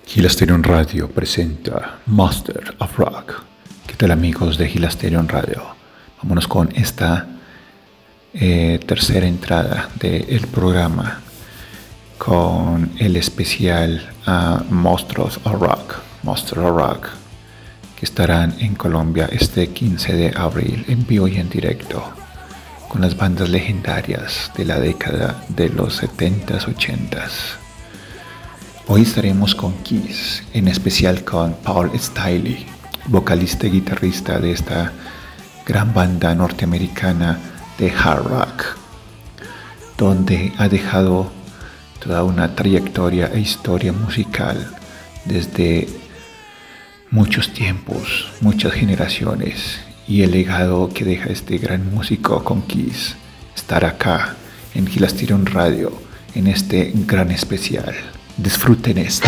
Gilasterion Radio presenta Master of Rock. ¿Qué tal, amigos de Gilasterion Radio? Vámonos con esta tercera entrada del programa con el especial Monsters of Rock, que estarán en Colombia este 15 de abril en vivo y en directo con las bandas legendarias de la década de los 70s, 80s. Hoy estaremos con Kiss, en especial con Paul Stanley, vocalista y guitarrista de esta gran banda norteamericana de hard rock, donde ha dejado toda una trayectoria e historia musical desde muchos tiempos, muchas generaciones, y el legado que deja este gran músico con Kiss estar acá en Gilasterion Radio en este gran especial. Disfruten esto.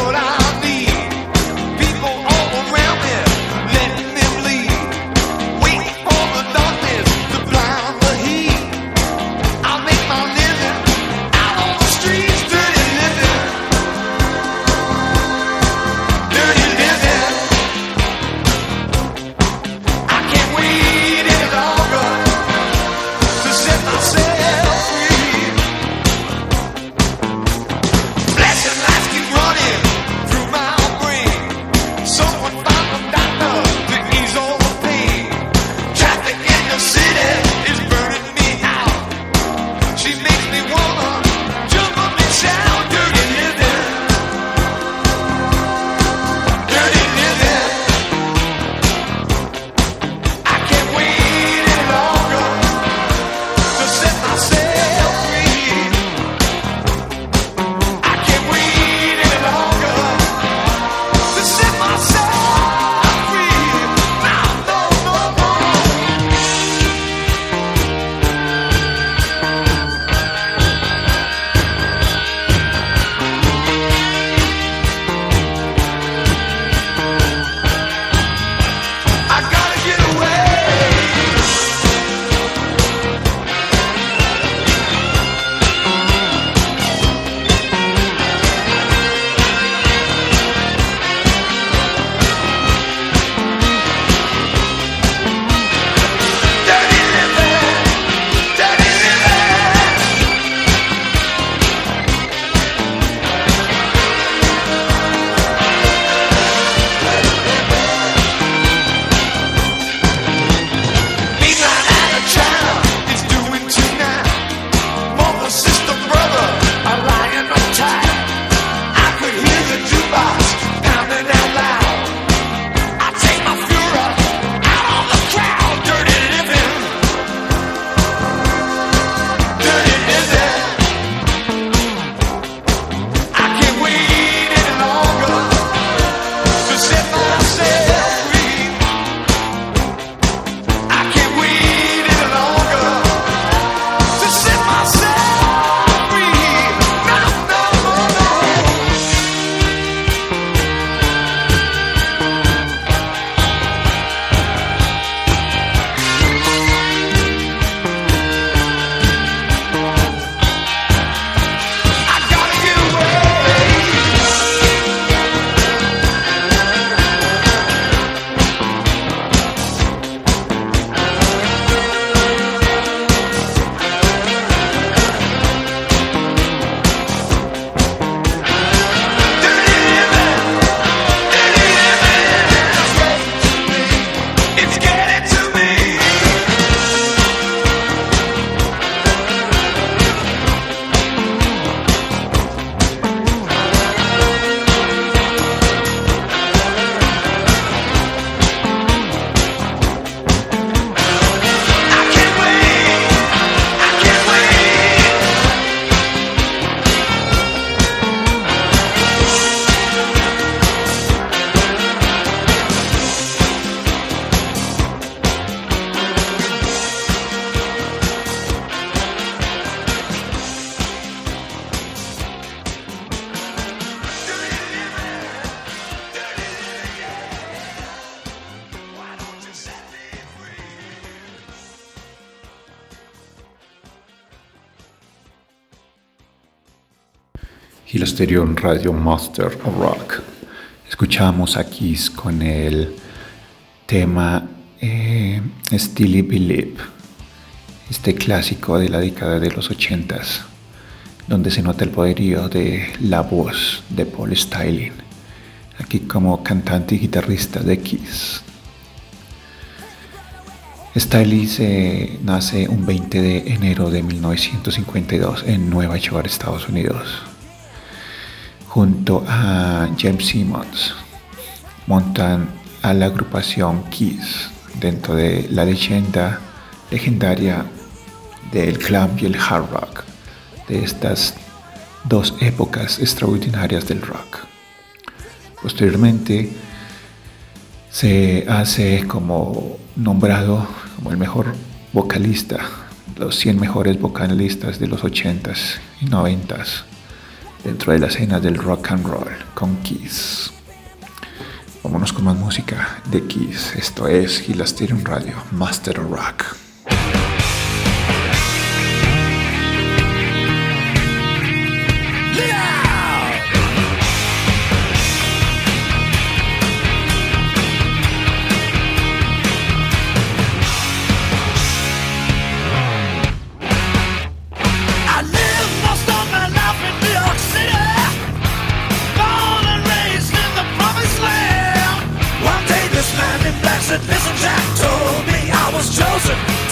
We Hilasterion Radio Master of Rock. Escuchamos a Kiss con el tema Still Believe, este clásico de la década de los 80s, donde se nota el poderío de la voz de Paul Stanley, aquí como cantante y guitarrista de Kiss. Stanley nace un 20 de enero de 1952 en Nueva York, Estados Unidos. Junto a James Simmons montan a la agrupación Kiss dentro de la legendaria del glam y el hard rock, de estas dos épocas extraordinarias del rock. Posteriormente se hace como nombrado como el mejor vocalista, los 100 mejores vocalistas de los 80s y 90s dentro de la escena del rock and roll con Kiss. Vámonos con más música de Kiss. Esto es Hilasterion Radio Master of Rock. Listen, Jack told me I was chosen.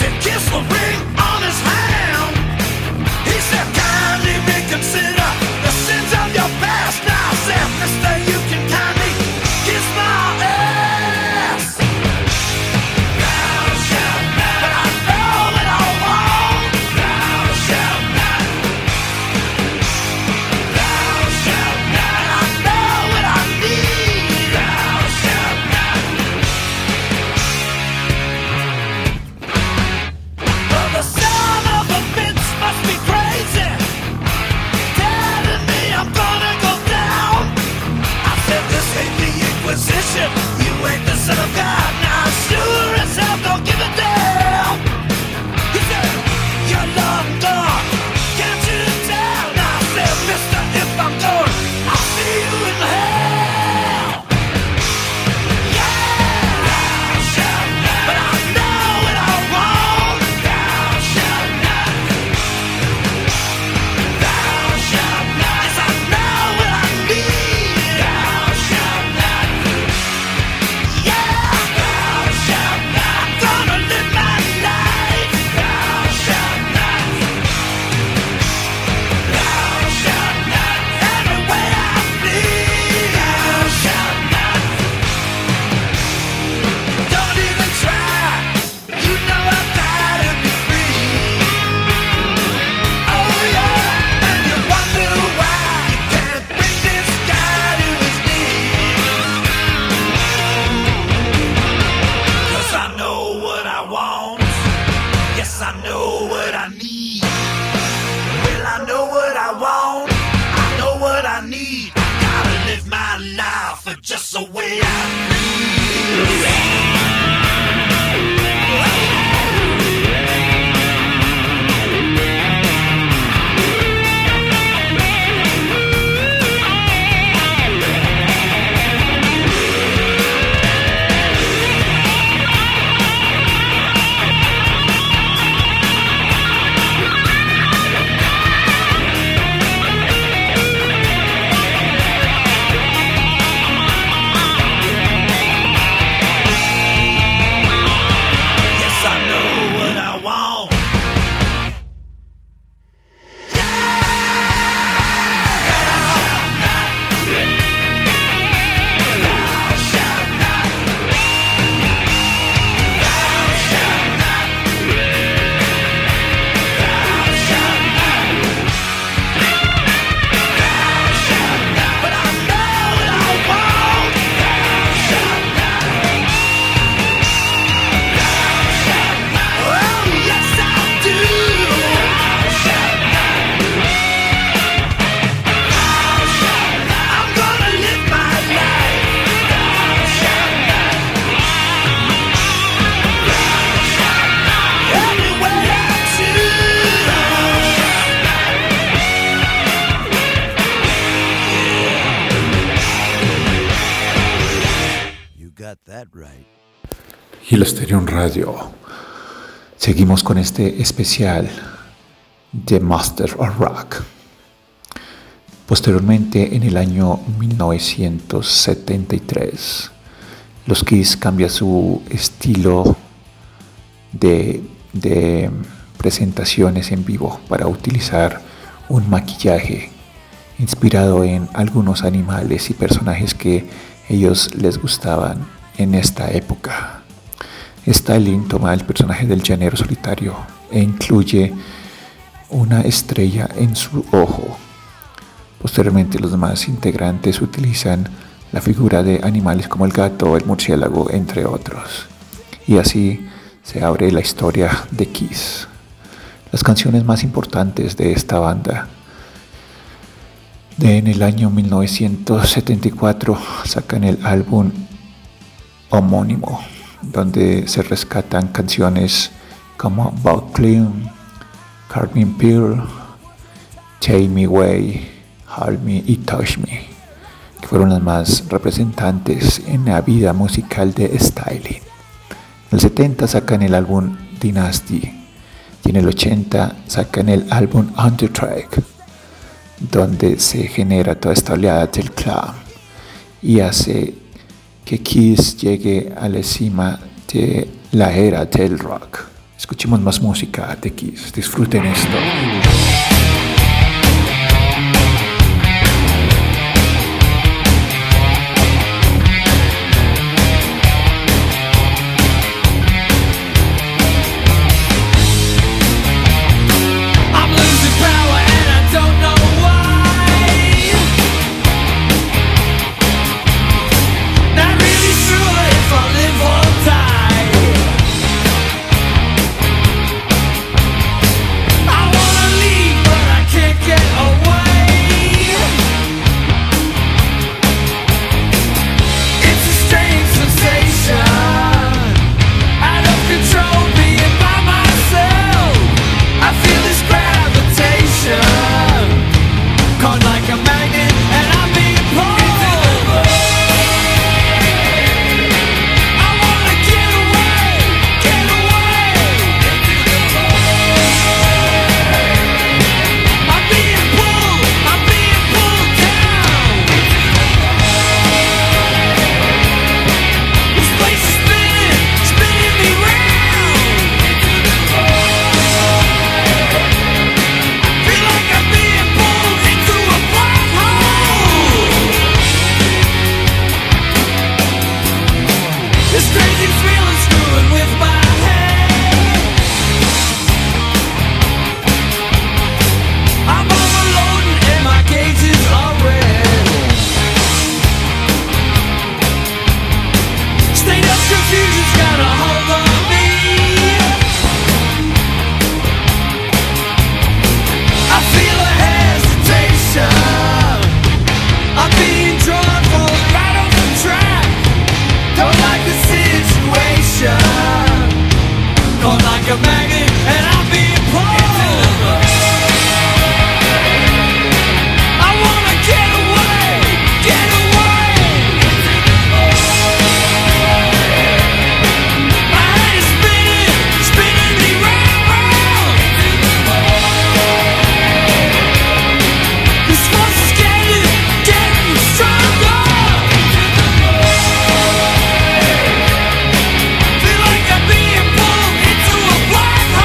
Hilasterion Radio. Seguimos con este especial de Master of Rock. Posteriormente, en el año 1973, los Kiss cambian su estilo de presentaciones en vivo para utilizar un maquillaje inspirado en algunos animales y personajes que ellos les gustaban en esta época. Stalin toma el personaje del llanero solitario e incluye una estrella en su ojo. Posteriormente, los demás integrantes utilizan la figura de animales como el gato, el murciélago, entre otros. Y así se abre la historia de Kiss. Las canciones más importantes de esta banda. En el año 1974 sacan el álbum homónimo, donde se rescatan canciones como Bob Clean, Carmen Pearl, Take Me Away, Hold Me y Touch Me, que fueron las más representantes en la vida musical de Stalin. En el 70 sacan el álbum Dynasty y en el 80 sacan el álbum On The Track, donde se genera toda esta oleada del club y hace que Kiss llegue a la cima de la era del rock. Escuchemos más música de Kiss, disfruten esto. Feel like I'm being pulled into a black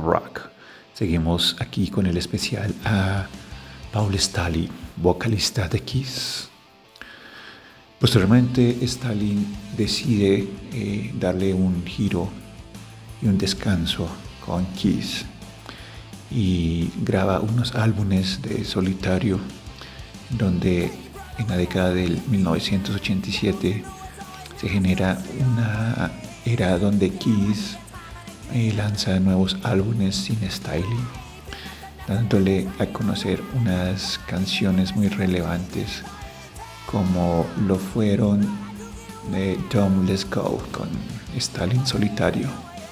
Rock. Seguimos aquí con el especial a Paul Stanley, vocalista de Kiss. Posteriormente, Stalin decide darle un giro y un descanso con Kiss y graba unos álbumes de solitario donde en la década del 1987 se genera una era donde Kiss lanza nuevos álbumes sin Stalin, dándole a conocer unas canciones muy relevantes como lo fueron Don't Let's Go con Stalin solitario.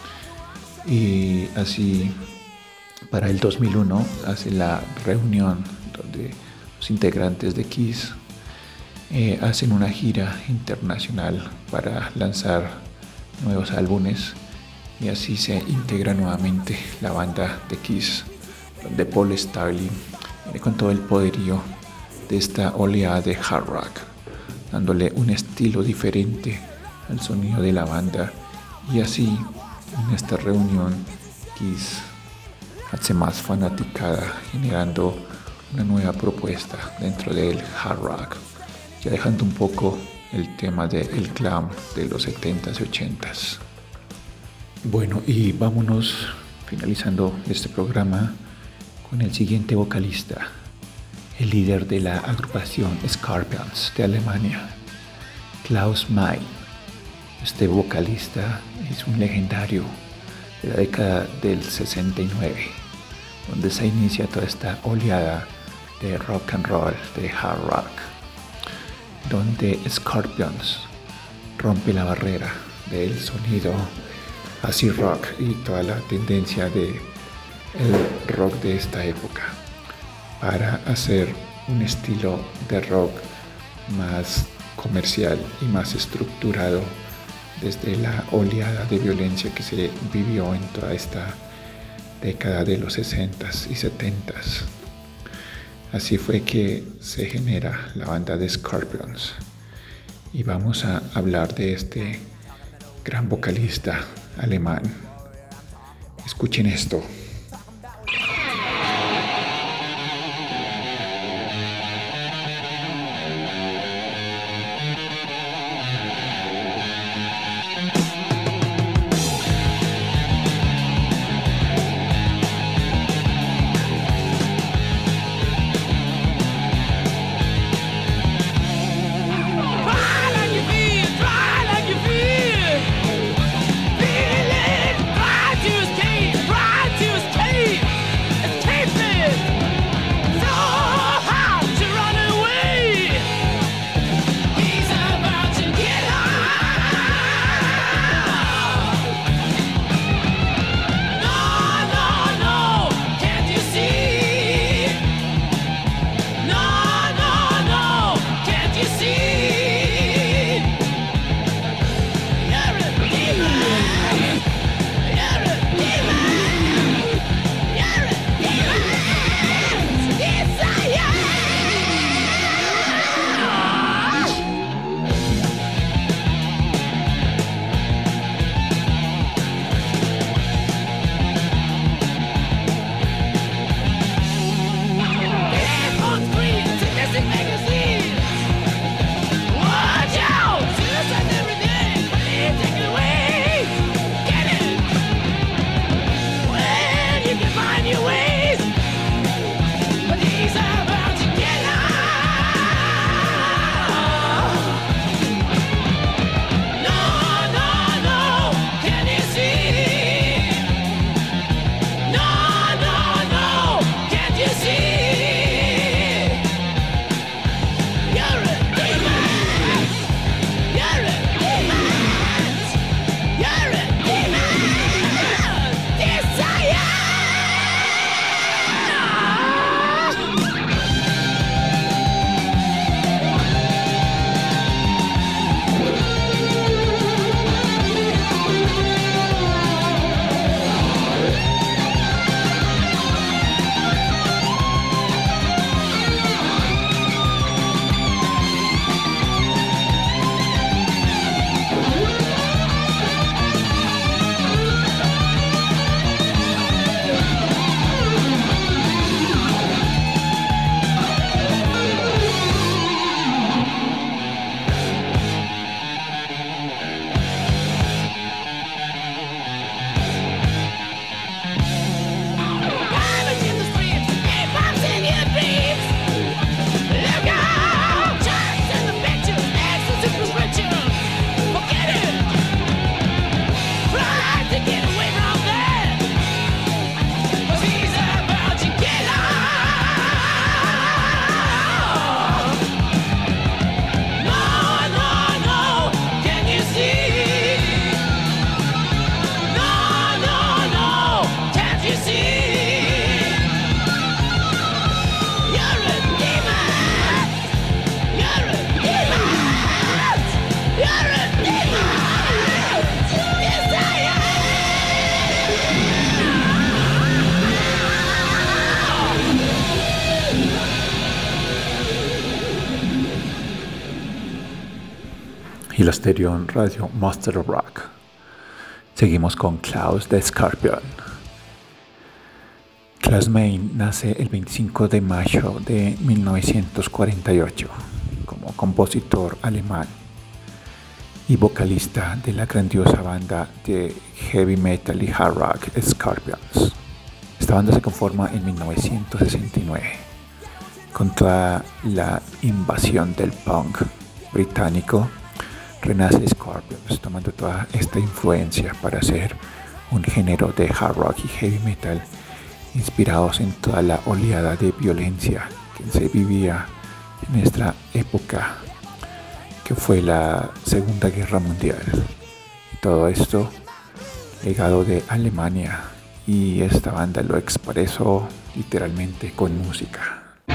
Y así para el 2001 hace la reunión donde los integrantes de Kiss hacen una gira internacional para lanzar nuevos álbumes, y así se integra nuevamente la banda de Kiss, donde Paul Stanley viene con todo el poderío de esta oleada de hard rock, dándole un estilo diferente al sonido de la banda. Y así en esta reunión Kiss hace más fanaticada, generando una nueva propuesta dentro del hard rock, ya dejando un poco el tema del glam de los 70s y 80s. Bueno, y vámonos finalizando este programa con el siguiente vocalista, el líder de la agrupación Scorpions de Alemania, Klaus Meine. Este vocalista es un legendario de la década del 69, donde se inicia toda esta oleada de rock and roll, de hard rock, donde Scorpions rompe la barrera del sonido acid rock y toda la tendencia del rock de esta época para hacer un estilo de rock más comercial y más estructurado desde la oleada de violencia que se vivió en toda esta década de los 60s y 70s. Así fue que se genera la banda de Scorpions, y vamos a hablar de este gran vocalista alemán. Escuchen esto. Try to escape, try to Hilasterion Radio Master of Rock. Seguimos con Klaus de Scorpion. Klaus Meine nace el 25 de mayo de 1948 como compositor alemán y vocalista de la grandiosa banda de heavy metal y hard rock Scorpions. Esta banda se conforma en 1969 con toda la invasión del punk británico. Renace Scorpions tomando toda esta influencia para hacer un género de hard rock y heavy metal inspirados en toda la oleada de violencia que se vivía en nuestra época, que fue la Segunda Guerra Mundial. Y todo esto legado de Alemania, y esta banda lo expresó literalmente con música.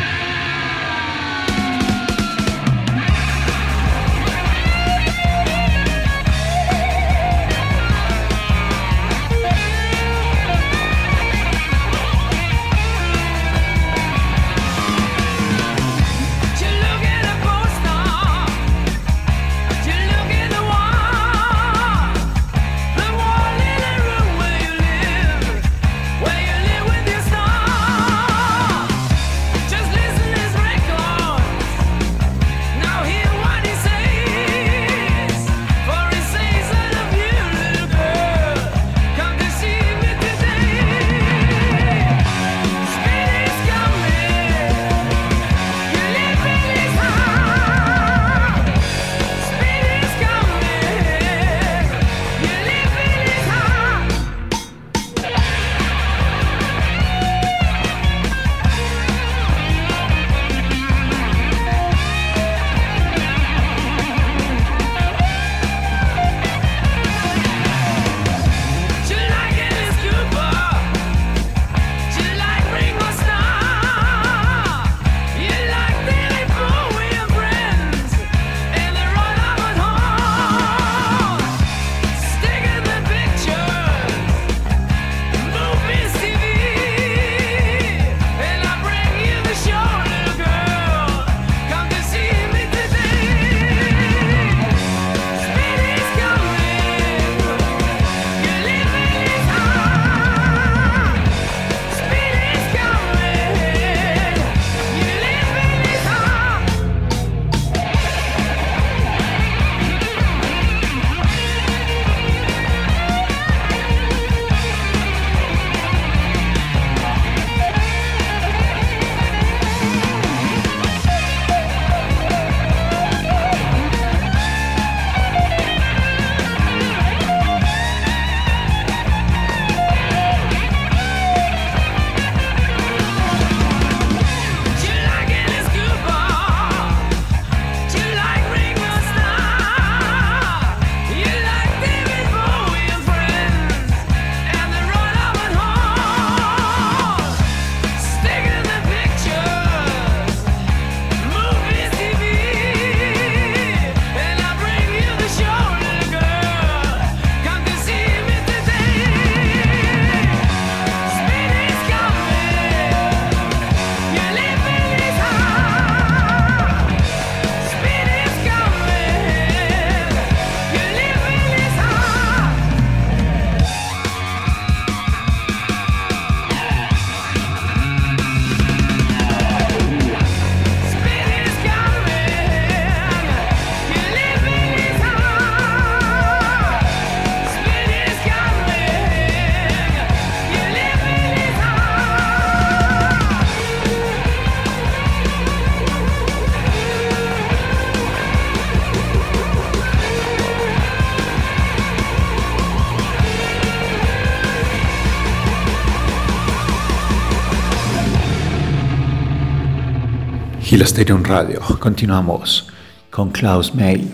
Hilasterion Radio. Continuamos con Klaus Meine,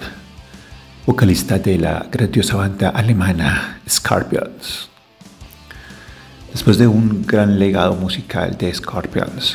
vocalista de la grandiosa banda alemana Scorpions. Después de un gran legado musical de Scorpions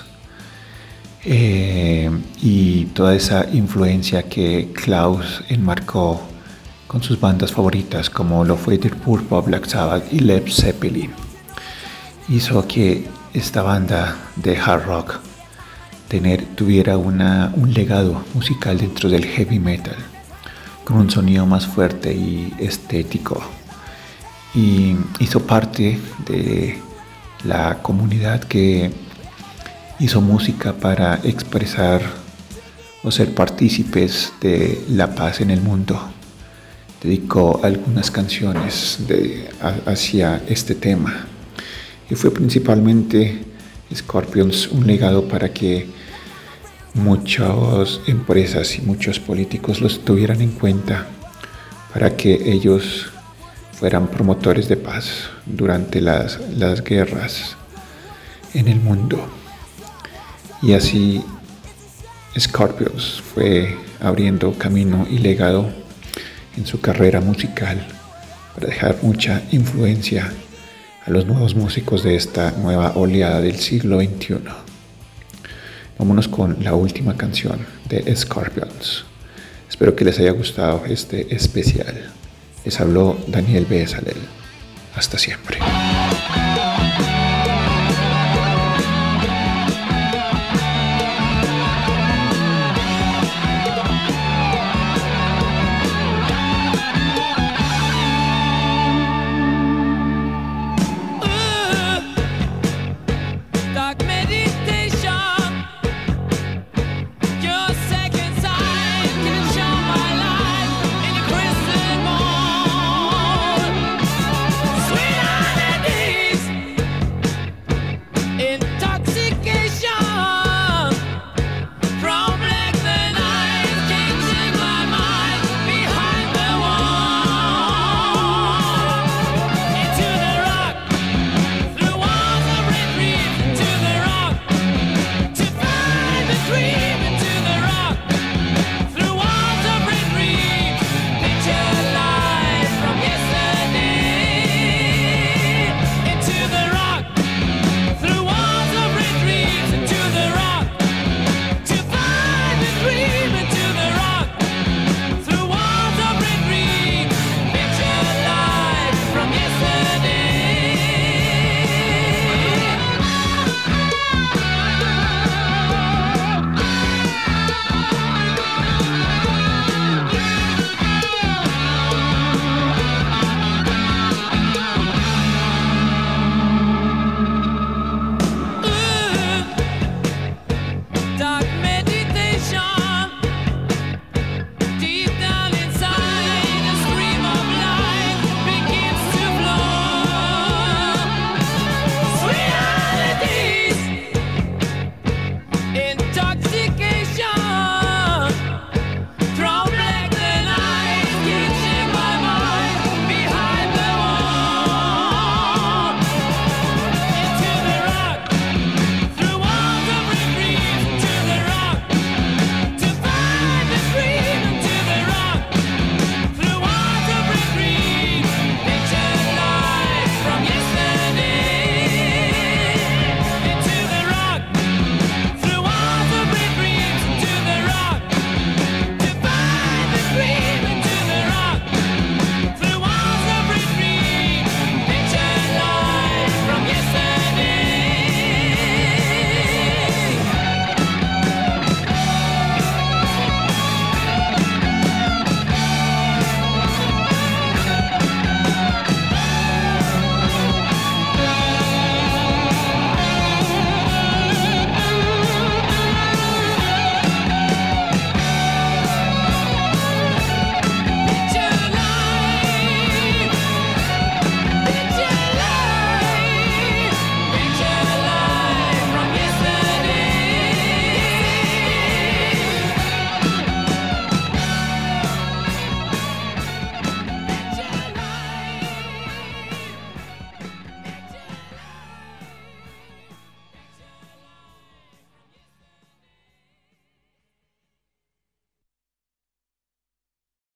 y toda esa influencia que Klaus enmarcó con sus bandas favoritas como lo fue Deep Purple, Black Sabbath y Led Zeppelin, hizo que esta banda de hard rock tuviera un legado musical dentro del heavy metal, con un sonido más fuerte y estético. Y hizo parte de la comunidad que hizo música para expresar o ser partícipes de la paz en el mundo. Dedicó algunas canciones hacia este tema. Y fue principalmente Scorpions un legado para que muchas empresas y muchos políticos los tuvieran en cuenta, para que ellos fueran promotores de paz durante las guerras en el mundo. Y así Scorpions fue abriendo camino y legado en su carrera musical para dejar mucha influencia a los nuevos músicos de esta nueva oleada del siglo XXI. Vámonos con la última canción de Scorpions. Espero que les haya gustado este especial. Les habló Daniel Besalel. Hasta siempre.